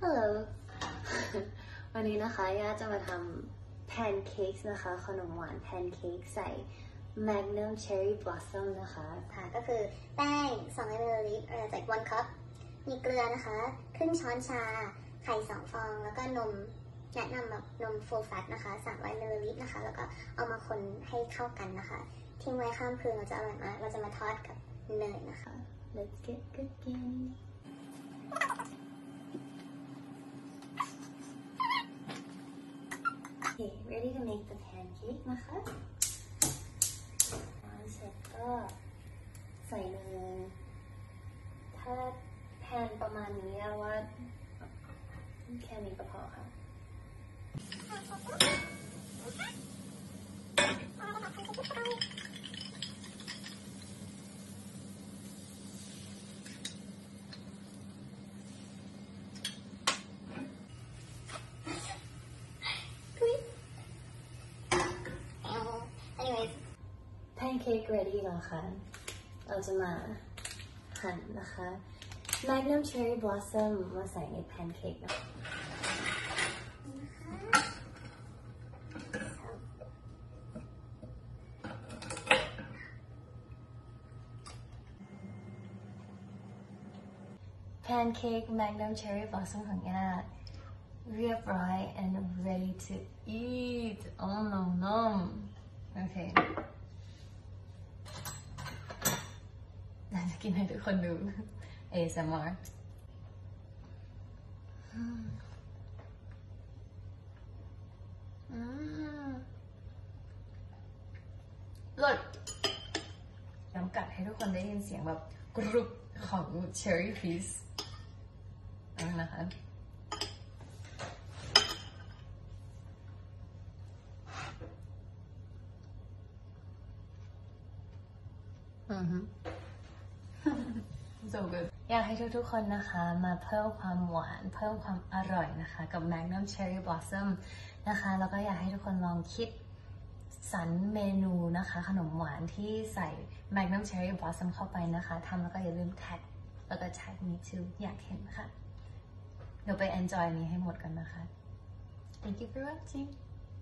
ฮัลโหล วันนี้นะคะย่าจะมาทำแพนเค้กนะคะขนมหวานแพนเค้กใส่ Magnum Cherry Blossom นะคะค่ะก็คือแป้ง200 มลลิตรจาก 1 คัพมีเกลือนะคะครึ่งช้อนชาไข่2 ฟองแล้วก็นมแนะนำแบบนม full fat นะคะ300 มลลิตรนะคะแล้วก็เอามาคนให้เข้ากันนะคะทิ้งไว้ข้ามคืนเราจะอร่อยมากเราจะมาทอดกับเนยนะคะ Let's get cooking Okay ready to make the pancake นะคะเสร็จก็ใส่เนยถ้าแพนประมาณนี้ว่าแค่นี้ก็พอค่ะแพนเค้ก ready แล้วค่ะเราจะมาหั่นนะคะ Magnum Cherry Blossom มาใส่ในแพนเค้กนะแพนเค้ก Magnum Cherry Blossom ของย่าเรียบร้อย and ready to eat oh no no โอเคจะกินให้ทุกคนดู ASMR รสย้ำกัดให้ทุกคนได้ยินเสียงแบบกรุบของ Cherry Piece นะคะso good อยากให้ทุกๆคนนะคะมาเพิ่มความหวานเพิ่มความอร่อยนะคะกับ Magnum Cherry Blossom นะคะแล้วก็อยากให้ทุกคนลองคิดสรรเมนูนะคะขนมหวานที่ใส่ Magnum Cherry Blossom เข้าไปนะคะทำแล้วก็อย่าลืมแท็กแล้วก็แท็กme too อยากเห็นค่ะเดี๋ยวไป enjoy นี้ให้หมดกันนะคะ Thank you for watching